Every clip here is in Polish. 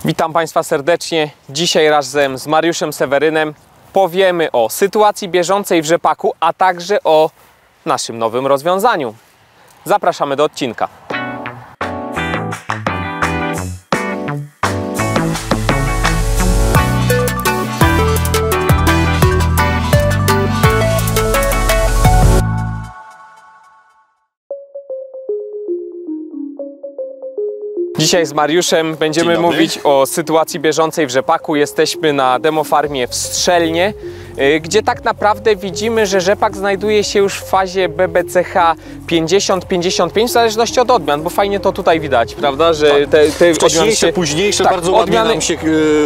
Witam Państwa serdecznie. Dzisiaj razem z Mariuszem Sewerynem powiemy o sytuacji bieżącej w rzepaku, a także o naszym nowym rozwiązaniu. Zapraszamy do odcinka. Dzisiaj z Mariuszem będziemy mówić o sytuacji bieżącej w rzepaku. Jesteśmy na demofarmie w Strzelnie, gdzie tak naprawdę widzimy, że rzepak znajduje się już w fazie BBCH 50-55, w zależności od odmian, bo fajnie to tutaj widać, prawda, że te wcześniejsze, późniejsze bardzo ładnie nam się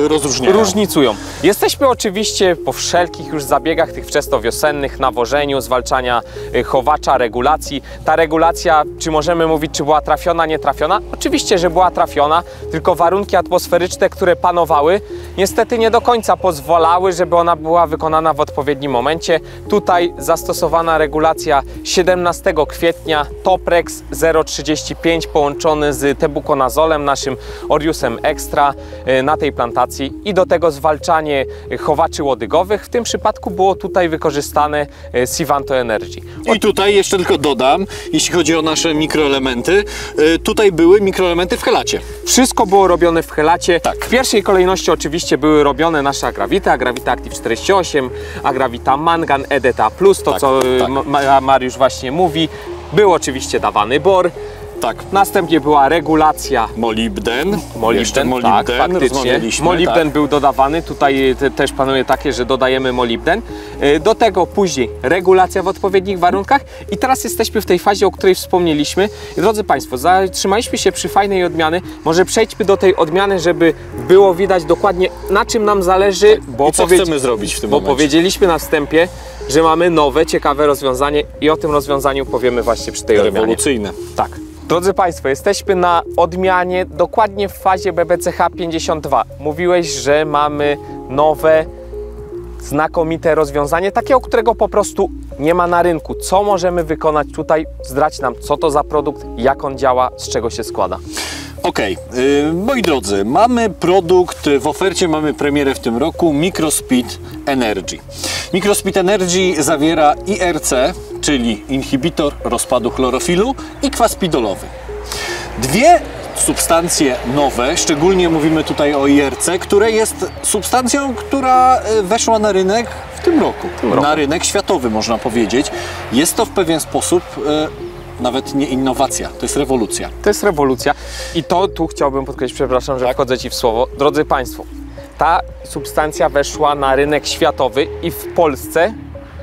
różnicują. Jesteśmy oczywiście po wszelkich już zabiegach tych wczesnowiosennych, nawożeniu, zwalczania chowacza, regulacji. Ta regulacja, czy możemy mówić, czy była trafiona, nie trafiona? Oczywiście, że była trafiona, tylko warunki atmosferyczne, które panowały, niestety nie do końca pozwalały, żeby ona była wykonana w odpowiednim momencie. Tutaj zastosowana regulacja 17 kwietnia Toprex 0,35 połączony z tebukonazolem, naszym Oriusem Extra na tej plantacji i do tego zwalczanie chowaczy łodygowych. W tym przypadku było tutaj wykorzystane Sivanto Energy. I tutaj jeszcze tylko dodam, jeśli chodzi o nasze mikroelementy, tutaj były mikroelementy w helacie. Wszystko było robione w helacie. Tak. W pierwszej kolejności oczywiście były robione nasze Agravita, Agravita Active 48, Agravita Mangan, EDTA Plus, to co Mariusz właśnie mówi. Był oczywiście dawany bor. Tak. Następnie była regulacja molibden, tak, faktycznie. Molibden był dodawany, tutaj też panuje takie, że dodajemy molibden. Do tego później regulacja w odpowiednich warunkach i teraz jesteśmy w tej fazie, o której wspomnieliśmy. Drodzy Państwo, zatrzymaliśmy się przy fajnej odmiany, może przejdźmy do tej odmiany, żeby było widać dokładnie, na czym nam zależy, bo co chcemy zrobić w tym momencie. Powiedzieliśmy na wstępie, że mamy nowe, ciekawe rozwiązanie i o tym rozwiązaniu powiemy właśnie przy tej odmianie. Rewolucyjne. Tak. Drodzy Państwo, jesteśmy na odmianie dokładnie w fazie BBCH 52. Mówiłeś, że mamy nowe, znakomite rozwiązanie, takiego, którego po prostu nie ma na rynku. Co możemy wykonać tutaj? Zdradź nam, co to za produkt, jak on działa, z czego się składa. Okej, moi drodzy, mamy produkt, w ofercie mamy premierę w tym roku, Microspeed Energy. Microspeed Energy zawiera IRC, czyli inhibitor rozpadu chlorofilu i kwas pidolowy. Dwie substancje nowe, szczególnie mówimy tutaj o IRC, które jest substancją, która weszła na rynek w tym roku. Na rynek światowy, można powiedzieć. Jest to w pewien sposób nawet nie innowacja, to jest rewolucja. To jest rewolucja i to tu chciałbym podkreślić, przepraszam, że wchodzę Ci w słowo. Drodzy Państwo, ta substancja weszła na rynek światowy i w Polsce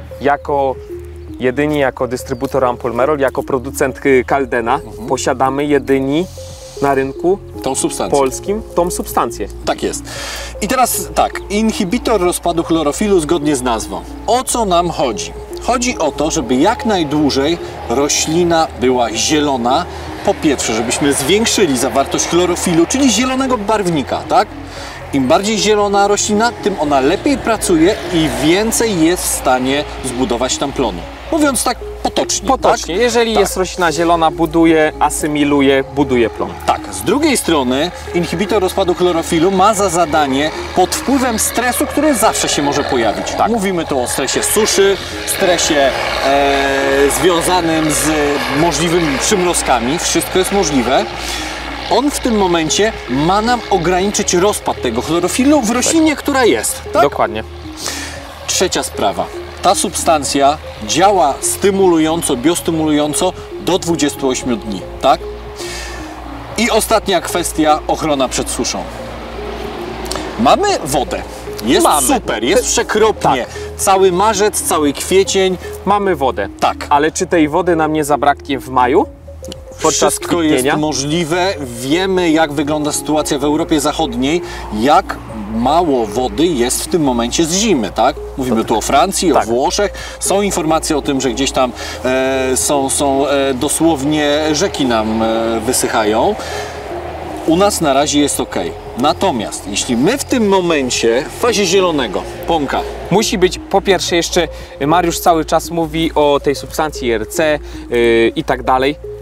jako dystrybutor Ampol-Merol, jako producent Caldena posiadamy jedyni na rynku polskim tą substancję. Tak jest. I teraz tak, inhibitor rozpadu chlorofilu zgodnie z nazwą. O co nam chodzi? Chodzi o to, żeby jak najdłużej roślina była zielona. Po pierwsze, żebyśmy zwiększyli zawartość chlorofilu, czyli zielonego barwnika, tak? Im bardziej zielona roślina, tym ona lepiej pracuje i więcej jest w stanie zbudować tam plonu. Mówiąc tak potocznie. Potocznie. Tak? Jeżeli jest roślina zielona, buduje, asymiluje, buduje plon. Tak. Z drugiej strony inhibitor rozpadu chlorofilu ma za zadanie pod wpływem stresu, który zawsze się może pojawić. Tak. Mówimy tu o stresie suszy, stresie związanym z możliwymi przymrozkami. Wszystko jest możliwe. On w tym momencie ma nam ograniczyć rozpad tego chlorofilu w roślinie, która jest. Tak? Dokładnie. Trzecia sprawa. Ta substancja działa stymulująco, biostymulująco do 28 dni, tak? I ostatnia kwestia, ochrona przed suszą. Mamy wodę. Jest super, jest przekropnie. Tak. Cały marzec, cały kwiecień. Mamy wodę. Tak. Ale czy tej wody nam nie zabraknie w maju? Wszystko jest możliwe. Wiemy, jak wygląda sytuacja w Europie Zachodniej, jak mało wody jest w tym momencie z zimy, tak? Mówimy tu o Francji, o Włoszech. Są informacje o tym, że gdzieś tam są dosłownie rzeki nam wysychają. U nas na razie jest ok. Natomiast jeśli my w tym momencie w fazie zielonego pąka musi być, po pierwsze jeszcze Mariusz cały czas mówi o tej substancji IRC i tak dalej.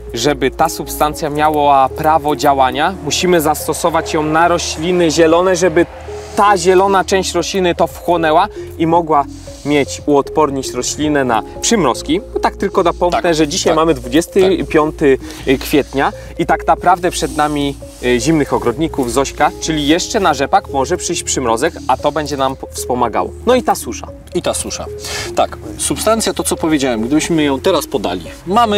żeby ta substancja miała prawo działania, musimy zastosować ją na rośliny zielone, żeby ta zielona część rośliny to wchłonęła i mogła mieć, uodpornić roślinę na przymrozki. No tak tylko napomnę, Tak, że dzisiaj tak, mamy 25 kwietnia i tak naprawdę przed nami zimnych ogrodników, Zośka, czyli jeszcze na rzepak może przyjść przymrozek, a to będzie nam wspomagało. No i ta susza. I ta susza. Tak, substancja, to co powiedziałem, gdybyśmy ją teraz podali. Mamy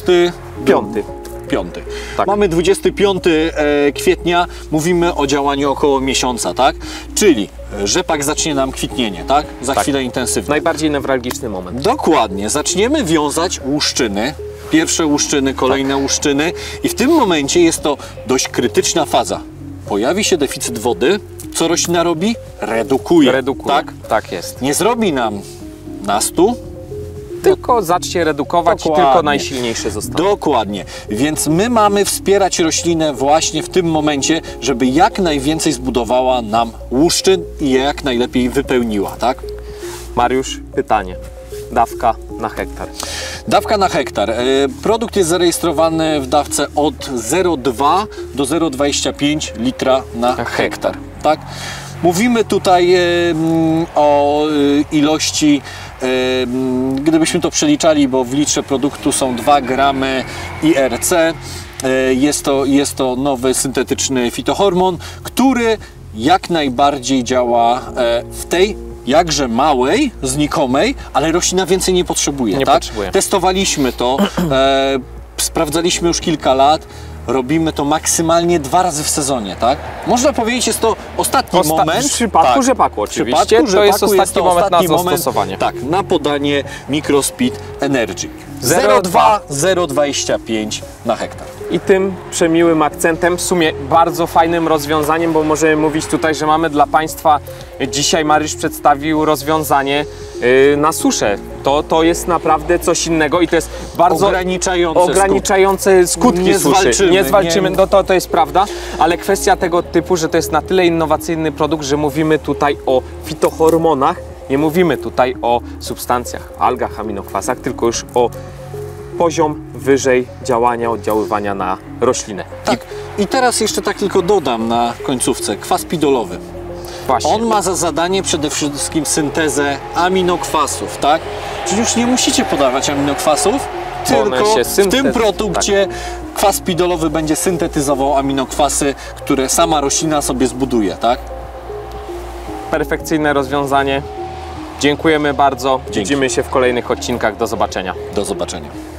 25. Tak. Mamy 25 kwietnia, mówimy o działaniu około miesiąca, tak? Czyli rzepak zacznie nam kwitnienie, tak? Za Tak. chwilę intensywnie. Najbardziej newralgiczny moment. Dokładnie, zaczniemy wiązać łuszczyny, pierwsze łuszczyny, kolejne łuszczyny i w tym momencie jest to dość krytyczna faza. Pojawi się deficyt wody, co roślina robi? Redukuje. Tak? Tak jest. Nie zrobi nam nastu, Tylko zacznie redukować i Dokładnie. tylko najsilniejszy zostanie. Dokładnie. Więc my mamy wspierać roślinę właśnie w tym momencie, żeby jak najwięcej zbudowała nam łuszczyn i je jak najlepiej wypełniła, tak? Mariusz, pytanie. Dawka na hektar. Dawka na hektar. Produkt jest zarejestrowany w dawce od 0,2 do 0,25 litra na hektar. Tak? Mówimy tutaj o ilości, gdybyśmy to przeliczali, bo w litrze produktu są 2 gramy IRC. Jest to nowy syntetyczny fitohormon, który jak najbardziej działa w tej jakże małej, znikomej, ale roślina więcej nie potrzebuje. Nie tak? potrzebuje. Testowaliśmy to, sprawdzaliśmy już kilka lat, robimy to maksymalnie 2 razy w sezonie, tak? Można powiedzieć, jest to ostatni moment. W przypadku tak, rzepaku w przypadku oczywiście, to jest rzepaku ostatni moment na zastosowanie. Tak, na podanie Microspeed Energy. 0,2, 0,25 na hektar. I tym przemiłym akcentem, w sumie bardzo fajnym rozwiązaniem, bo możemy mówić tutaj, że mamy dla Państwa, dzisiaj Mariusz przedstawił rozwiązanie na suszę. To jest naprawdę coś innego i to jest bardzo ograniczające skutki Nie suszy. zwalczymy, Nie zwalczymy, nie- no to jest prawda, ale kwestia tego typu, że to jest na tyle innowacyjny produkt, że mówimy tutaj o fitohormonach, nie mówimy tutaj o substancjach, algach, aminokwasach, tylko już o poziom wyżej działania, oddziaływania na roślinę. Tak. I teraz jeszcze tak tylko dodam na końcówce, kwas pidolowy. Właśnie. On ma za zadanie przede wszystkim syntezę aminokwasów, tak? Czyli już nie musicie podawać aminokwasów, Bo one tylko się w tym tak. produkcie kwas pidolowy będzie syntetyzował aminokwasy, które sama roślina sobie zbuduje, tak? Perfekcyjne rozwiązanie. Dziękujemy bardzo. Dzięki. Widzimy się w kolejnych odcinkach. Do zobaczenia. Do zobaczenia.